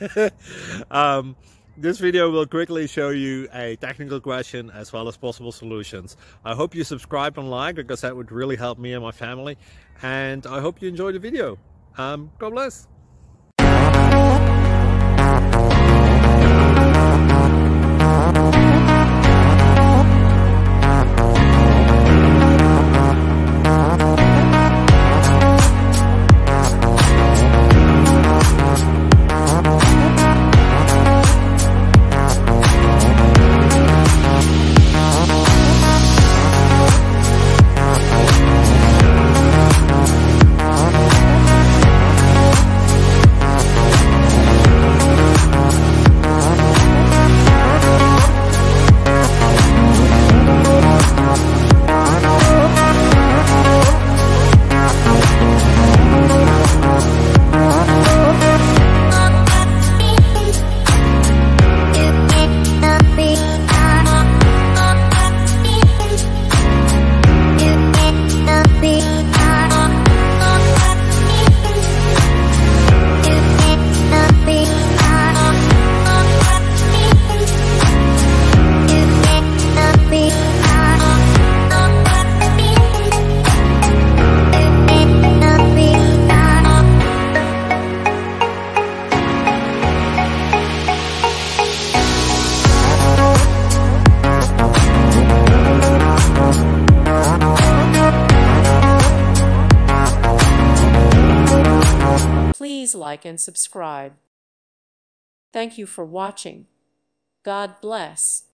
This video will quickly show you a technical question as well as possible solutions. I hope you subscribe and like, because that would really help me and my family. And I hope you enjoy the video. God bless. Please like and subscribe. Thank you for watching. God bless.